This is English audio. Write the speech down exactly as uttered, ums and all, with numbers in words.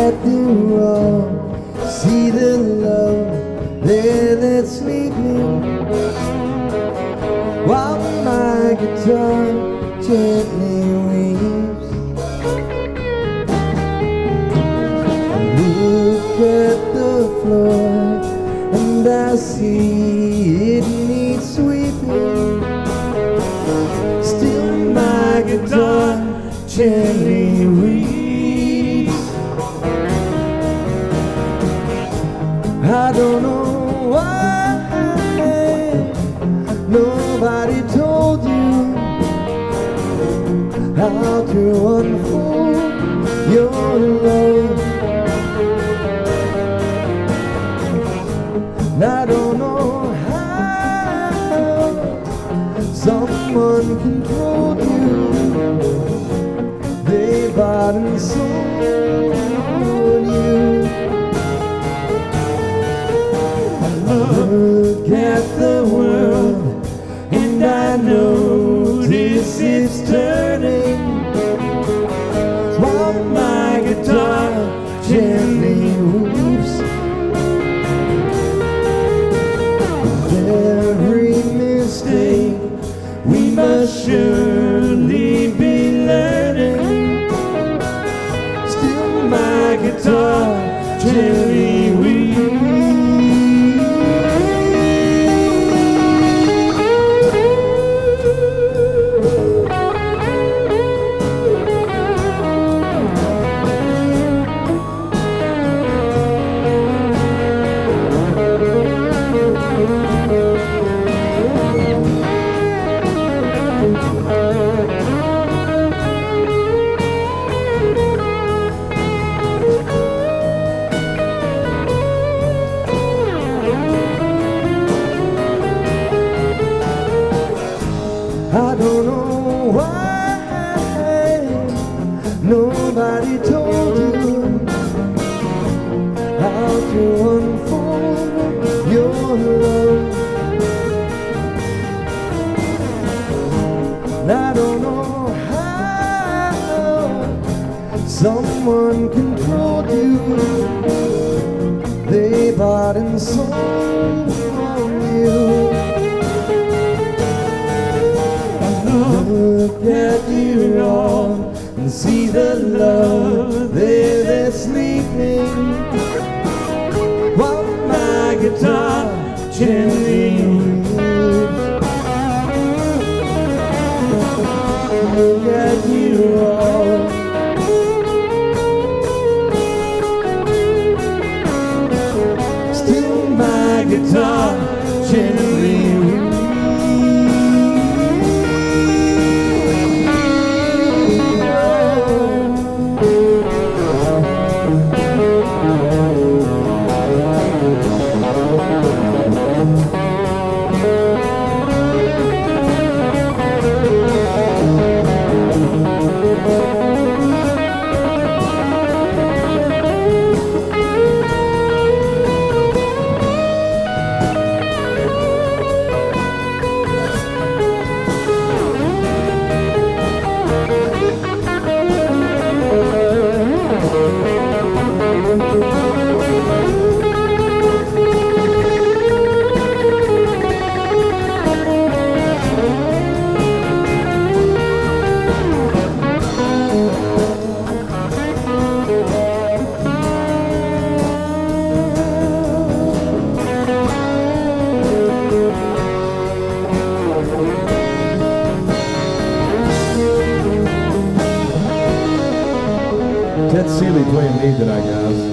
at the wall, see the love there that's sleeping, while my guitar gently weeps. I look at the floor and I see it needs sweeping. Still my guitar gently weeps. I don't know why nobody told you how to unfold your love. And I don't know how someone controlled you. They bought and sold you. I look at the world and I notice it's turning, while my guitar gently weeps. Every mistake we must surely be learning. Still my guitar gently weeps. I don't know why nobody told you how to unfold your love. And I don't know how someone controlled you. They bought and sold you. Look at you all and see the love there that's sleeping, while my guitar gently weeps. Look at you all, still my guitar gently weeps. Ted Seeley playing lead tonight, guys.